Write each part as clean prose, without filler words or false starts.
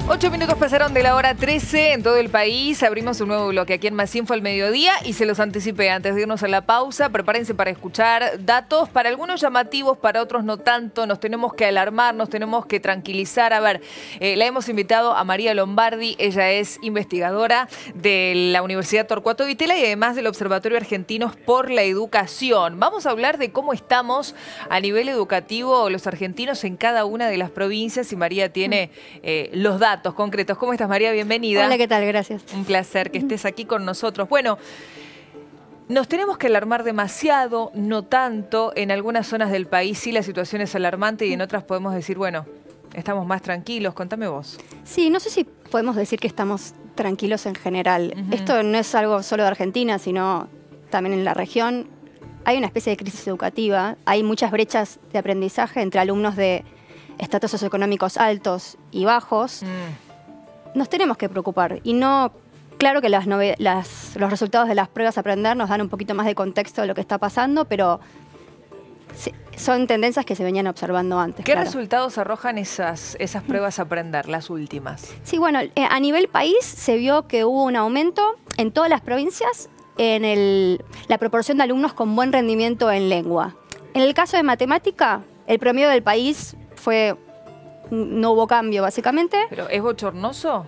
8 minutos pasaron de la hora 13 en todo el país. Abrimos un nuevo bloque aquí en Más Info al mediodía y se los anticipé antes de irnos a la pausa. Prepárense para escuchar datos, para algunos llamativos, para otros no tanto. Nos tenemos que alarmar, nos tenemos que tranquilizar. A ver, la hemos invitado a María Lombardi. Ella es investigadora de la Universidad Torcuato Di Tella y además del Observatorio Argentinos por la Educación. Vamos a hablar de cómo estamos a nivel educativo los argentinos en cada una de las provincias y María tiene los datos concretos. ¿Cómo estás, María? Bienvenida. Hola, ¿qué tal? Gracias. Un placer que estés aquí con nosotros. Bueno, nos tenemos que alarmar demasiado, no tanto. En algunas zonas del país sí la situación es alarmante y en otras podemos decir, bueno, estamos más tranquilos. Contame vos. Sí, no sé si podemos decir que estamos tranquilos en general. Esto no es algo solo de Argentina, sino también en la región. Hay una especie de crisis educativa. Hay muchas brechas de aprendizaje entre alumnos de estratos socioeconómicos altos y bajos. Nos tenemos que preocupar. Y no, claro que los resultados de las pruebas a aprender nos dan un poquito más de contexto de lo que está pasando, pero son tendencias que se venían observando antes. ¿Qué resultados arrojan esas pruebas a aprender, las últimas? Sí, bueno, a nivel país se vio que hubo un aumento en todas las provincias en la proporción de alumnos con buen rendimiento en lengua. En el caso de matemática, el promedio del país no hubo cambio, básicamente. ¿Pero es bochornoso?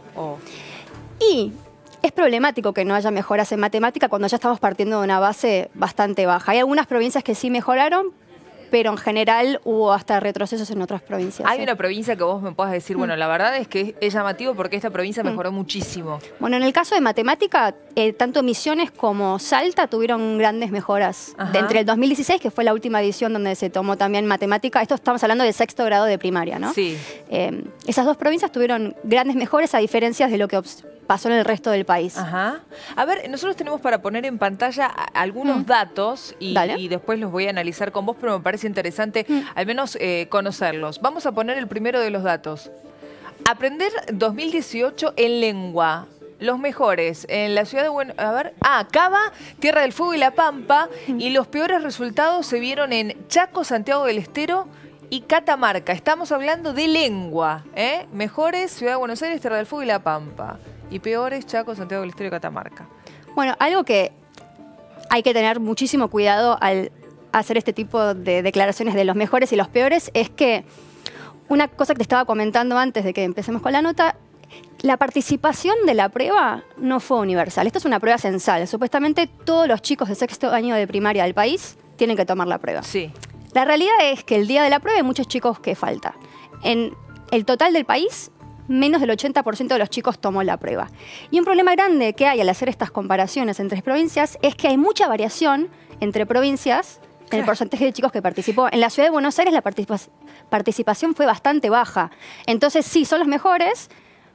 Y es problemático que no haya mejoras en matemática cuando ya estamos partiendo de una base bastante baja. Hay algunas provincias que sí mejoraron, pero en general hubo hasta retrocesos en otras provincias. ¿Hay una provincia que vos me puedas decir, bueno, la verdad es que es llamativo porque esta provincia mejoró muchísimo? Bueno, en el caso de matemática, tanto Misiones como Salta tuvieron grandes mejoras. Entre el 2016, que fue la última edición donde se tomó también matemática, esto estamos hablando del sexto grado de primaria, ¿no? Sí. Esas dos provincias tuvieron grandes mejoras a diferencia de lo que pasó en el resto del país. A ver, nosotros tenemos para poner en pantalla algunos datos y después los voy a analizar con vos, pero me parece interesante al menos conocerlos. Vamos a poner el primero de los datos. Aprender 2018 en lengua. Los mejores en la ciudad de Cava, Tierra del Fuego y La Pampa. Y los peores resultados se vieron en Chaco, Santiago del Estero y Catamarca. Estamos hablando de lengua. Mejores, Ciudad de Buenos Aires, Tierra del Fuego y La Pampa. Y peores, Chaco, Santiago del Estero y Catamarca. Bueno, algo que hay que tener muchísimo cuidado al hacer este tipo de declaraciones de los mejores y los peores es que una cosa que te estaba comentando antes de que empecemos con la nota, la participación de la prueba no fue universal. Esto es una prueba censal. Supuestamente todos los chicos de sexto año de primaria del país tienen que tomar la prueba. Sí. La realidad es que el día de la prueba hay muchos chicos que falta. En el total del país, menos del 80% de los chicos tomó la prueba. Y un problema grande que hay al hacer estas comparaciones entre provincias es que hay mucha variación entre provincias en el porcentaje de chicos que participó. En la ciudad de Buenos Aires la participación fue bastante baja. Entonces sí, son los mejores,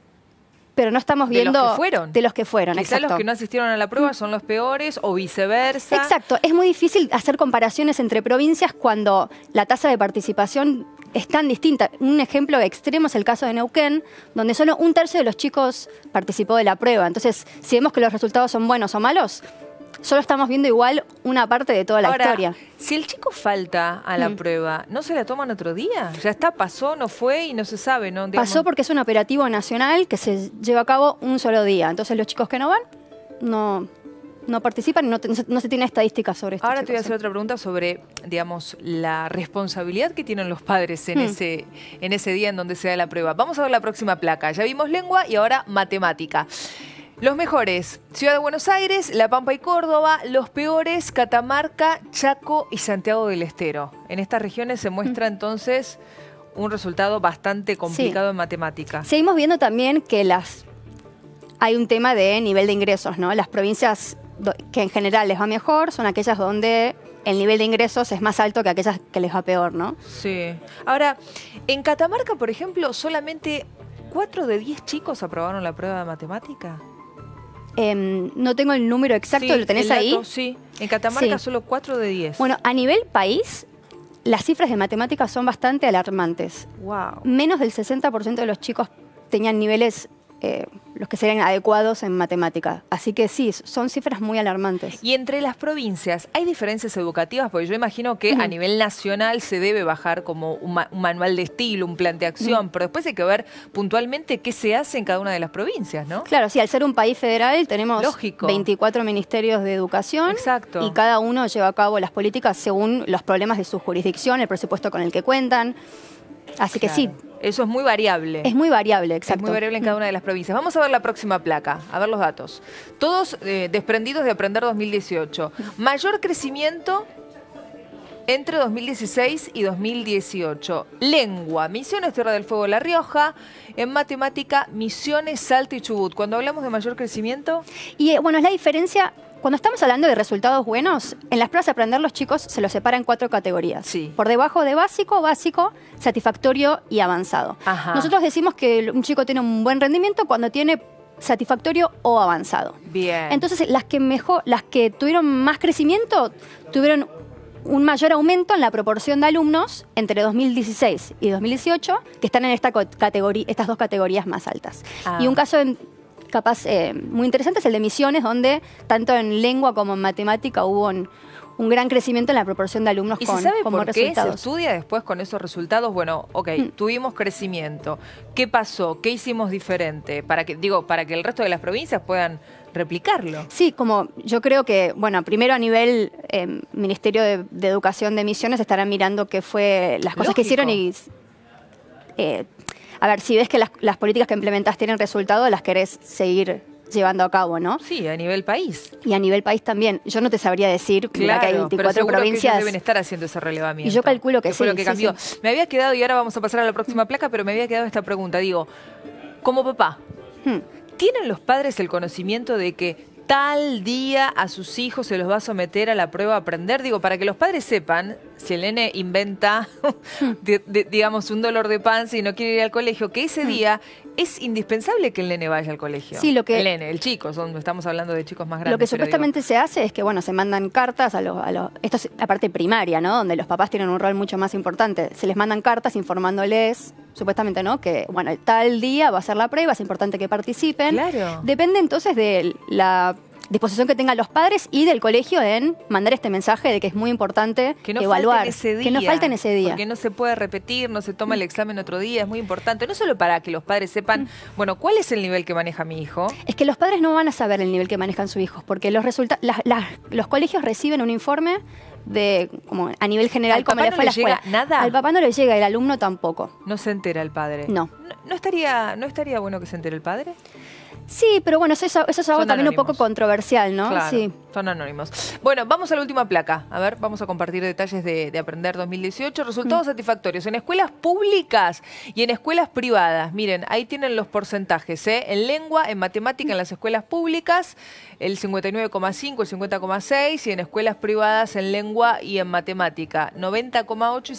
pero no estamos viendo de los que fueron. De los que fueron, Quizás los que no asistieron a la prueba son los peores o viceversa. Exacto. Es muy difícil hacer comparaciones entre provincias cuando la tasa de participación es tan distinta. Un ejemplo extremo es el caso de Neuquén, donde solo 1/3 de los chicos participó de la prueba. Entonces, si vemos que los resultados son buenos o malos, solo estamos viendo igual una parte de toda la historia. Si el chico falta a la prueba, ¿no se la toman otro día? Ya está, pasó, no fue y no se sabe, ¿no? Digamos. Pasó porque es un operativo nacional que se lleva a cabo un solo día. Entonces los chicos que no van, no participan y no se tiene estadísticas sobre esto. Ahora te voy a hacer otra pregunta sobre, digamos, la responsabilidad que tienen los padres en ese día en donde se da la prueba. Vamos a ver la próxima placa. Ya vimos lengua y ahora matemática. Los mejores, Ciudad de Buenos Aires, La Pampa y Córdoba. Los peores, Catamarca, Chaco y Santiago del Estero. En estas regiones se muestra entonces un resultado bastante complicado en matemática. Seguimos viendo también que hay un tema de nivel de ingresos, ¿no? Las provincias que en general les va mejor son aquellas donde el nivel de ingresos es más alto que aquellas que les va peor, ¿no? Sí. Ahora, en Catamarca, por ejemplo, solamente 4 de 10 chicos aprobaron la prueba de matemática. No tengo el número exacto, ¿lo tenés ahí? Sí, en Catamarca solo 4 de 10. Bueno, a nivel país, las cifras de matemáticas son bastante alarmantes. Wow. Menos del 60% de los chicos tenían niveles los que serían adecuados en matemática. Así que sí, son cifras muy alarmantes. Y entre las provincias, ¿hay diferencias educativas? Porque yo imagino que a nivel nacional se debe bajar como un manual de estilo, un plan de acción, pero después hay que ver puntualmente qué se hace en cada una de las provincias, ¿no? Claro, sí, al ser un país federal tenemos 24 ministerios de educación. Exacto. Y cada uno lleva a cabo las políticas según los problemas de su jurisdicción, el presupuesto con el que cuentan. Así que sí. Eso es muy variable. Es muy variable, exacto. Es muy variable en cada una de las provincias. Vamos a ver la próxima placa, a ver los datos. Todos desprendidos de Aprender 2018. Mayor crecimiento entre 2016 y 2018. Lengua, Misiones, Tierra del Fuego, La Rioja. En matemática, Misiones, Salta y Chubut. Cuando hablamos de mayor crecimiento... Y bueno, es la diferencia... Cuando estamos hablando de resultados buenos, en las pruebas de Aprender los chicos se los separan en 4 categorías. Sí. Por debajo de básico, satisfactorio y avanzado. Ajá. Nosotros decimos que un chico tiene un buen rendimiento cuando tiene satisfactorio o avanzado. Bien. Entonces, las que tuvieron más crecimiento, tuvieron un mayor aumento en la proporción de alumnos entre 2016 y 2018 que están en estas 2 categorías más altas. Y un caso capaz muy interesante es el de Misiones, donde tanto en lengua como en matemática hubo un gran crecimiento en la proporción de alumnos con buenos resultados. ¿Y se sabe por qué se estudia después con esos resultados? Bueno, tuvimos crecimiento. ¿Qué pasó? ¿Qué hicimos diferente? Para que el resto de las provincias puedan replicarlo. Sí, como yo creo que, bueno, primero a nivel Ministerio de Educación de Misiones estarán mirando qué fue las cosas que hicieron y... a ver, si ves que las políticas que implementás tienen resultado, las querés seguir llevando a cabo, ¿no? Sí, a nivel país. Y a nivel país también. Yo no te sabría decir, claro, que hay 24 provincias. Que ellos deben estar haciendo ese relevamiento. Y yo calculo que sí. Fue lo que cambió. Sí. Me había quedado, y ahora vamos a pasar a la próxima placa, pero me había quedado esta pregunta. Digo, como papá, ¿tienen los padres el conocimiento de que tal día a sus hijos se los va a someter a la prueba Aprender? Digo, para que los padres sepan, si el nene inventa, digamos, un dolor de panza y no quiere ir al colegio, que ese día es indispensable que el nene vaya al colegio. Sí, el nene, el chico, estamos hablando de chicos más grandes. Lo que supuestamente se hace es que, bueno, se mandan cartas esto es la parte primaria, ¿no? Donde los papás tienen un rol mucho más importante. Se les mandan cartas informándoles, supuestamente, ¿no? Que, bueno, tal día va a ser la prueba, es importante que participen. Claro. Depende entonces de la disposición que tengan los padres y del colegio en mandar este mensaje de que es muy importante evaluar, que no falten ese día. Porque no se puede repetir, no se toma el examen otro día, es muy importante. No solo para que los padres sepan, bueno, ¿cuál es el nivel que maneja mi hijo? Es que los padres no van a saber el nivel que manejan su hijo, porque los colegios reciben un informe como a nivel general, como le fue a la escuela. ¿Nada? Al papá no le llega, el alumno tampoco. No se entera el padre. No. ¿No estaría bueno que se entere el padre? Sí, pero bueno, eso es algo también un poco controversial, ¿no? Claro, sí. Son anónimos. Bueno, vamos a la última placa. A ver, vamos a compartir detalles de Aprender 2018. Resultados satisfactorios en escuelas públicas y en escuelas privadas. Miren, ahí tienen los porcentajes, ¿eh? En lengua, en matemática, en las escuelas públicas, el 59,5, el 50,6, y en escuelas privadas, en lengua y en matemática, 90,8 y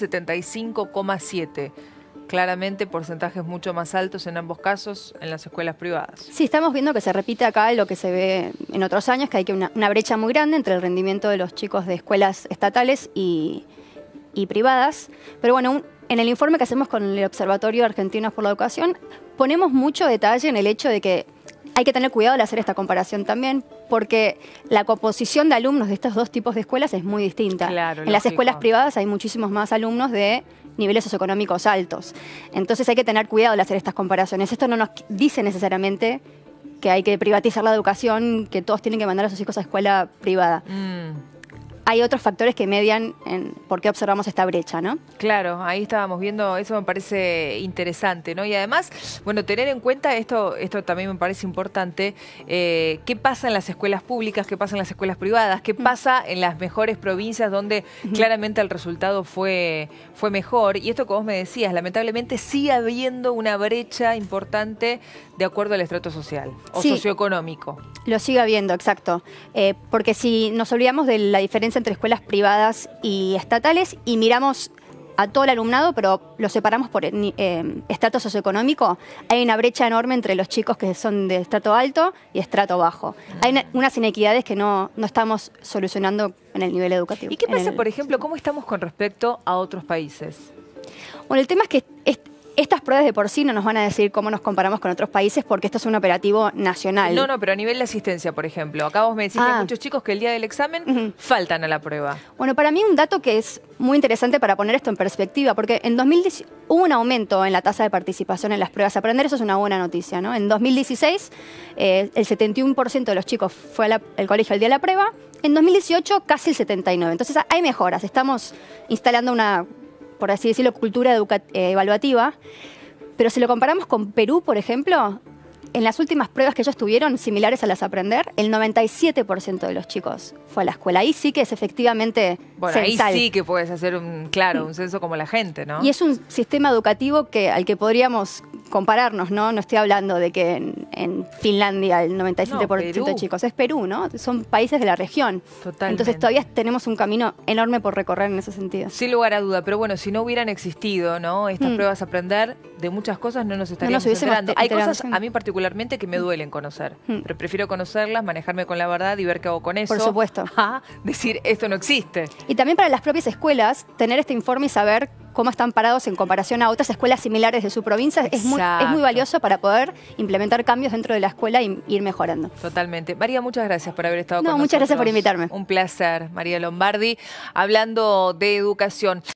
75,7. Claramente porcentajes mucho más altos en ambos casos en las escuelas privadas. Sí, estamos viendo que se repite acá lo que se ve en otros años, que hay una brecha muy grande entre el rendimiento de los chicos de escuelas estatales y privadas. Pero bueno, en el informe que hacemos con el Observatorio Argentino por la Educación, ponemos mucho detalle en el hecho de que hay que tener cuidado al hacer esta comparación también, porque la composición de alumnos de estos 2 tipos de escuelas es muy distinta. Claro, en las escuelas privadas hay muchísimos más alumnos de niveles socioeconómicos altos. Entonces hay que tener cuidado al hacer estas comparaciones. Esto no nos dice necesariamente que hay que privatizar la educación, que todos tienen que mandar a sus hijos a escuela privada. Hay otros factores que median en por qué observamos esta brecha, ¿no? Claro, ahí estábamos viendo, eso me parece interesante, ¿no? Y además, bueno, tener en cuenta esto también me parece importante, qué pasa en las escuelas públicas, qué pasa en las escuelas privadas, qué pasa en las mejores provincias donde claramente el resultado fue mejor. Y esto que vos me decías, lamentablemente sigue habiendo una brecha importante de acuerdo al estrato social o socioeconómico. Lo sigue habiendo, exacto. Porque si nos olvidamos de la diferencia entre escuelas privadas y estatales y miramos a todo el alumnado, pero lo separamos por estrato socioeconómico, hay una brecha enorme entre los chicos que son de estrato alto y estrato bajo. Hay unas inequidades que no estamos solucionando en el nivel educativo. ¿Y qué pasa, por ejemplo, cómo estamos con respecto a otros países? Bueno, el tema es que Estas pruebas de por sí no nos van a decir cómo nos comparamos con otros países porque esto es un operativo nacional. No, pero a nivel de asistencia, por ejemplo. Acá vos me decís que hay muchos chicos que el día del examen faltan a la prueba. Bueno, para mí un dato que es muy interesante para poner esto en perspectiva, porque en 2010 hubo un aumento en la tasa de participación en las pruebas Aprender, eso es una buena noticia, ¿no? En 2016 el 71% de los chicos fue al colegio el día de la prueba, en 2018 casi el 79%. Entonces hay mejoras, estamos instalando una, por así decirlo, cultura evaluativa, pero si lo comparamos con Perú, por ejemplo, en las últimas pruebas que ellos tuvieron, similares a las Aprender, el 97% de los chicos fue a la escuela. Ahí sí que es efectivamente censal. Ahí sí que puedes hacer un censo como la gente, ¿no? Y es un sistema educativo al que podríamos compararnos, ¿no? No estoy hablando de que en Finlandia el 97% de chicos. Es Perú, ¿no? Son países de la región. Totalmente. Entonces todavía tenemos un camino enorme por recorrer en ese sentido. Sin lugar a duda. Pero bueno, si no hubieran existido, ¿no? Estas pruebas Aprender, de muchas cosas no nos estaríamos enterando. Hay cosas, a mí particularmente, que me duelen conocer. Pero prefiero conocerlas, manejarme con la verdad y ver qué hago con eso. Por supuesto. Decir, esto no existe. Y también para las propias escuelas, tener este informe y saber cómo están parados en comparación a otras escuelas similares de su provincia es muy valioso para poder implementar cambios dentro de la escuela y ir mejorando. Totalmente. María, muchas gracias por haber estado con nosotros. Muchas gracias por invitarme. Un placer. María Lombardi, hablando de educación.